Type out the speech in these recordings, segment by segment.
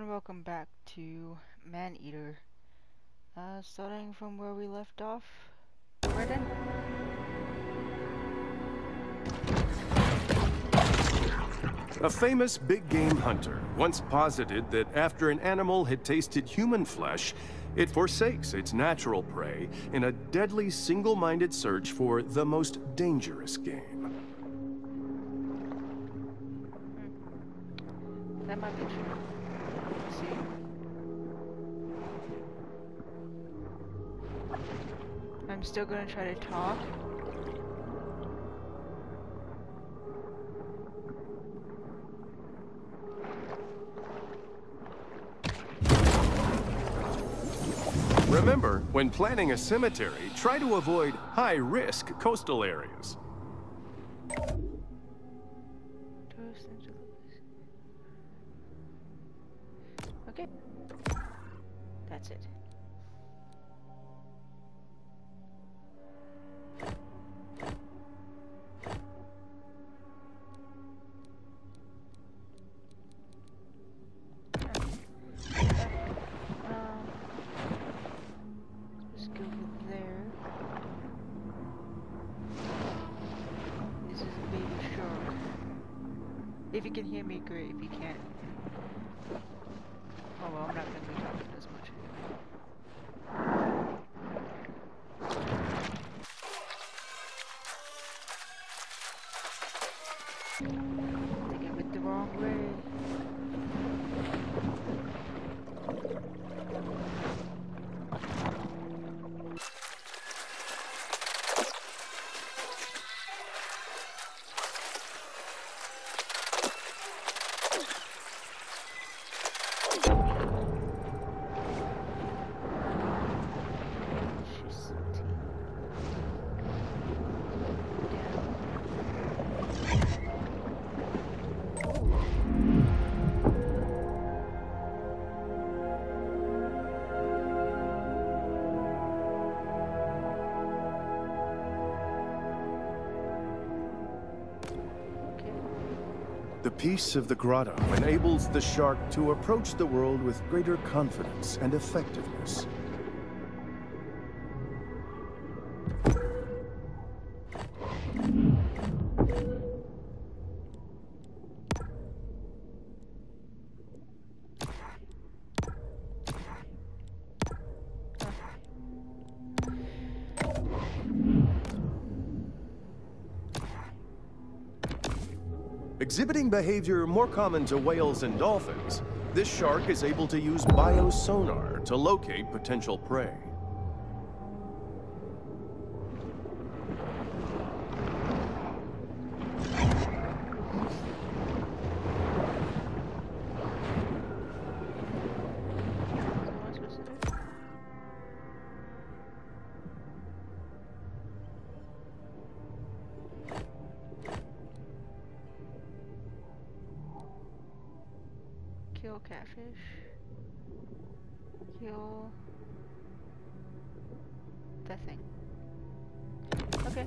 and welcome back to Maneater. Starting from where we left off. Right then? A famous big game hunter once posited that after an animal had tasted human flesh, it forsakes its natural prey in a deadly single-minded search for the most dangerous game. That might be true. Let's see. I'm still gonna try to talk. Remember, when planning a cemetery, try to avoid high-risk coastal areas. Okay. That's it. Let's go there. This is a baby shark. If you can hear me, great. If you can't, oh well, I'm not gonna be talking as much anyway. I think I went the wrong way. The peace of the grotto enables the shark to approach the world with greater confidence and effectiveness. Exhibiting behavior more common to whales and dolphins, this shark is able to use biosonar to locate potential prey. Kill catfish. Kill that thing. Okay.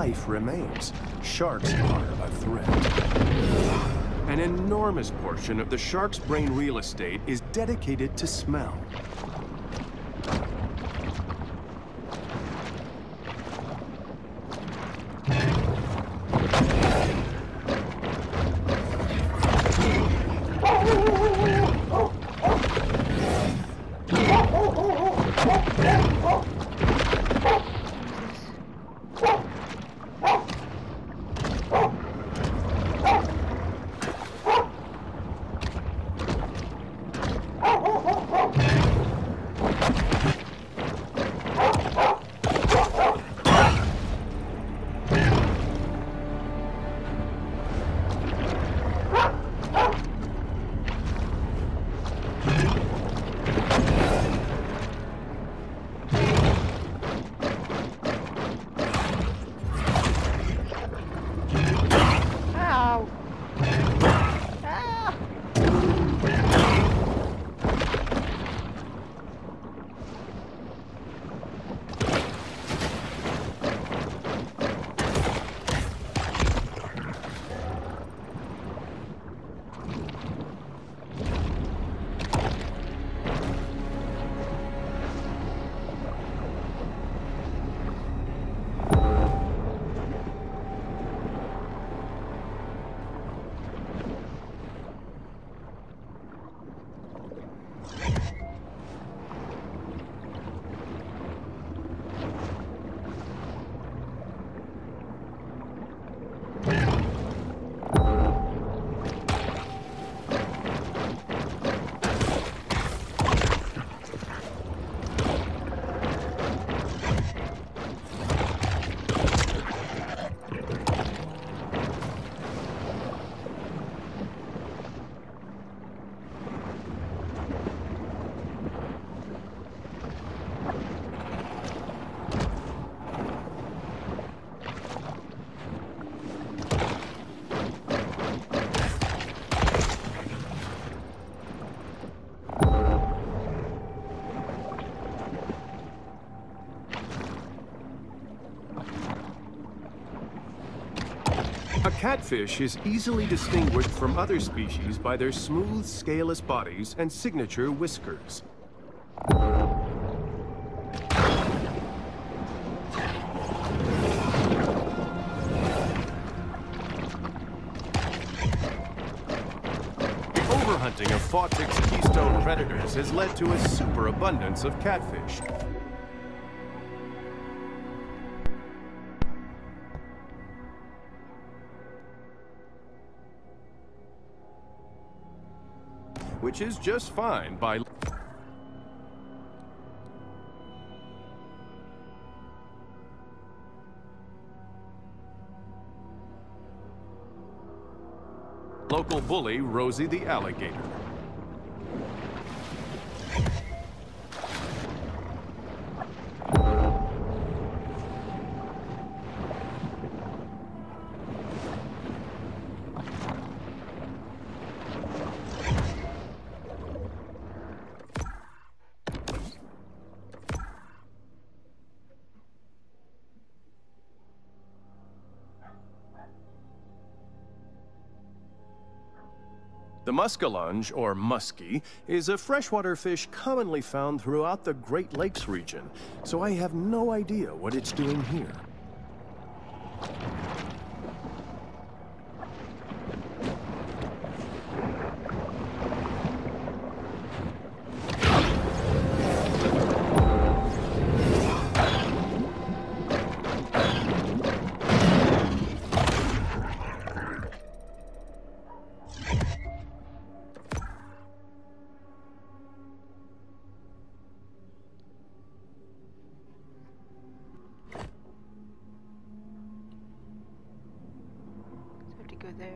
life remains. Sharks are a threat. An enormous portion of the shark's brain real estate is dedicated to smell. A catfish is easily distinguished from other species by their smooth, scaleless bodies and signature whiskers. The overhunting of Fawtick's keystone predators has led to a superabundance of catfish. Which is just fine by local bully Rosie the alligator. The muskellunge, or muskie, is a freshwater fish commonly found throughout the Great Lakes region, so I have no idea what it's doing here. Go there.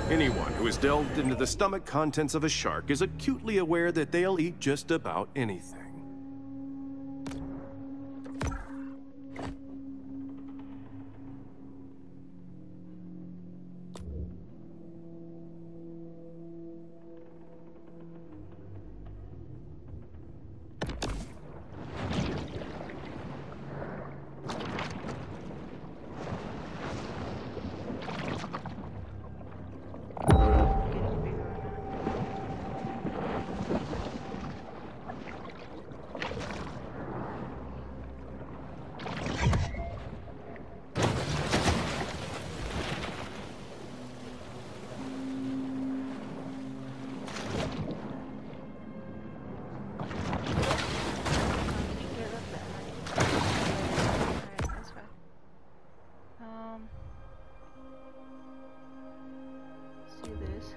Anyone who has delved into the stomach contents of a shark is acutely aware that they'll eat just about anything. Getting bigger. See this.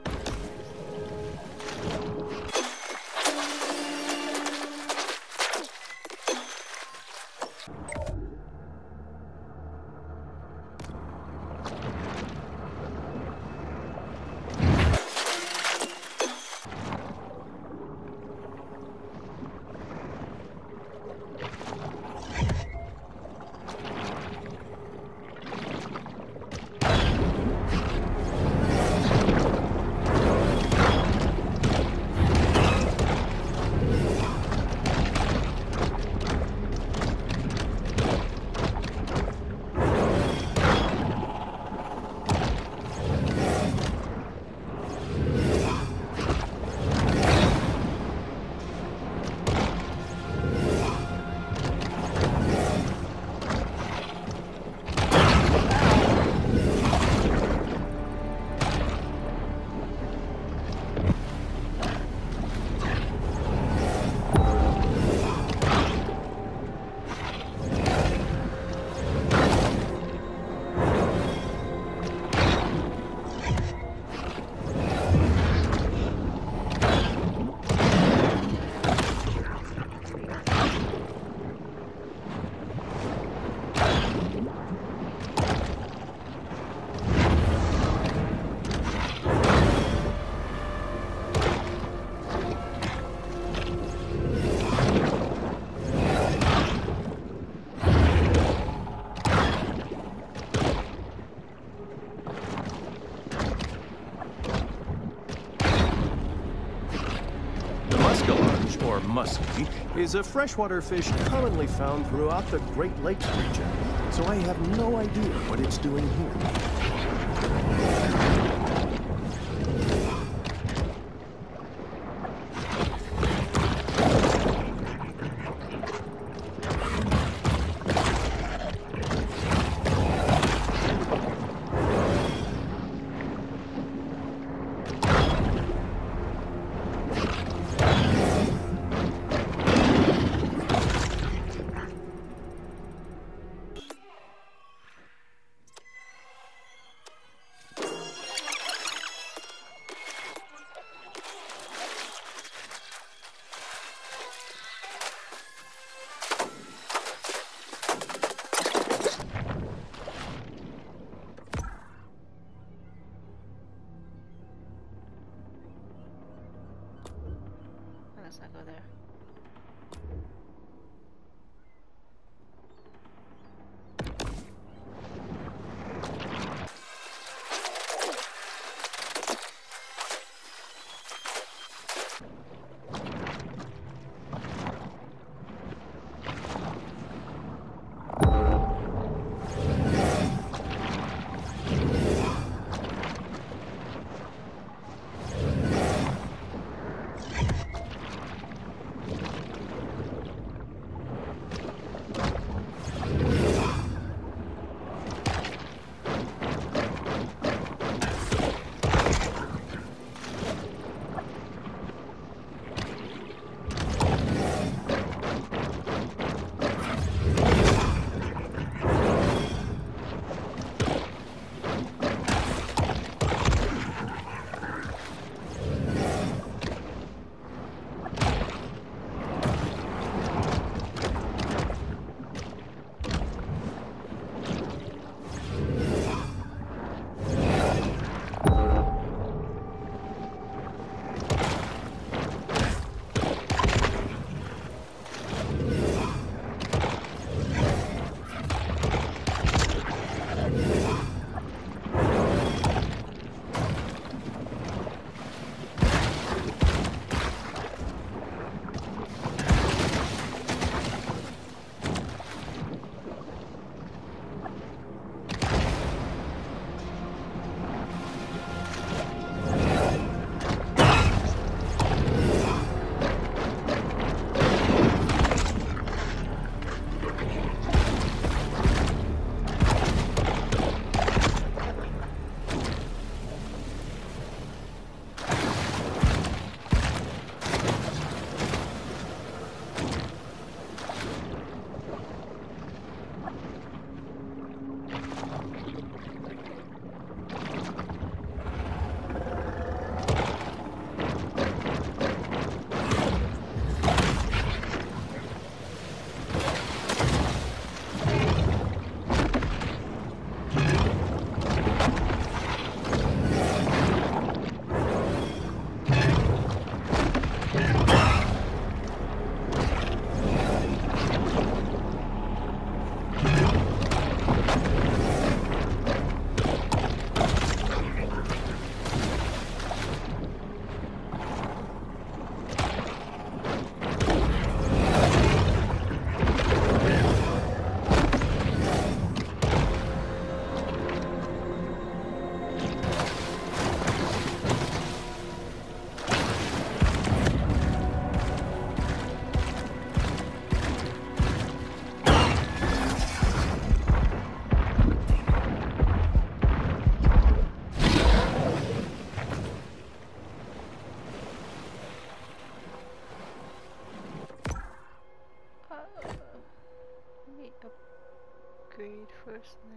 Or muskie, is a freshwater fish commonly found throughout the Great Lakes region, so I have no idea what it's doing here. Let's not go there.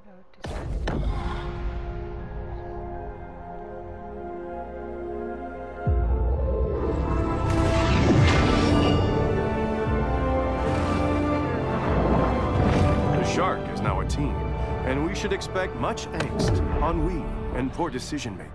The shark is now a team, and we should expect much angst, ennui, and poor decision-making.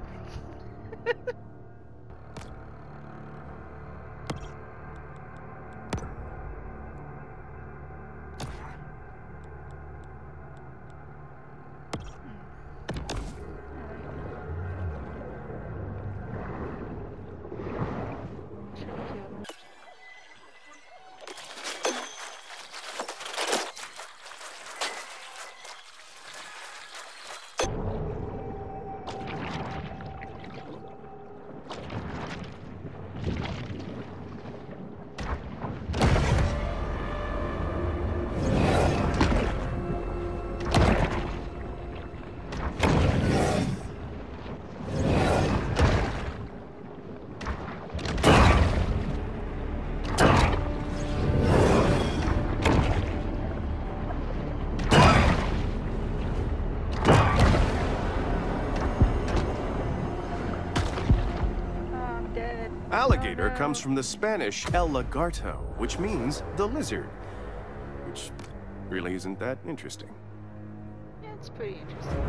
Alligator comes from the Spanish El Lagarto, which means the lizard. Which really isn't that interesting. Yeah, it's pretty interesting.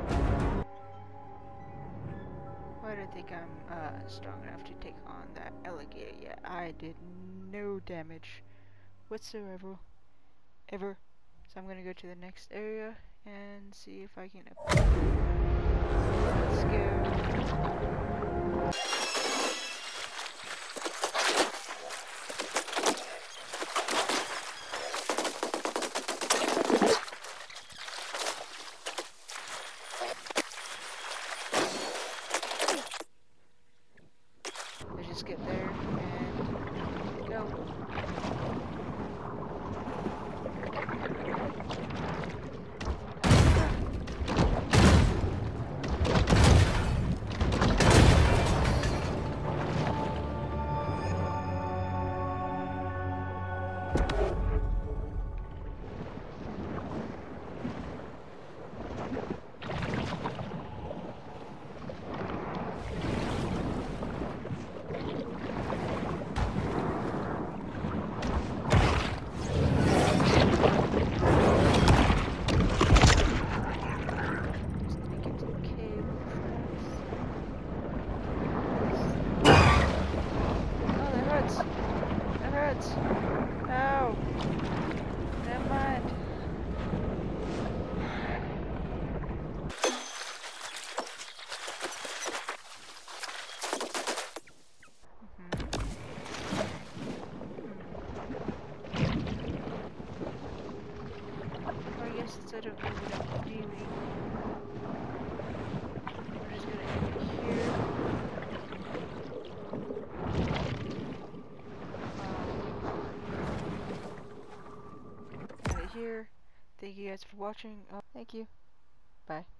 But I don't think I'm strong enough to take on that alligator yet. I did no damage whatsoever. Ever. So I'm gonna go to the next area and see if I can Let's go. Let's just get there and go. Ow! Never mind. I guess instead of moving up doing, we're just gonna end it here. Here. Thank you guys for watching. Thank you. Bye.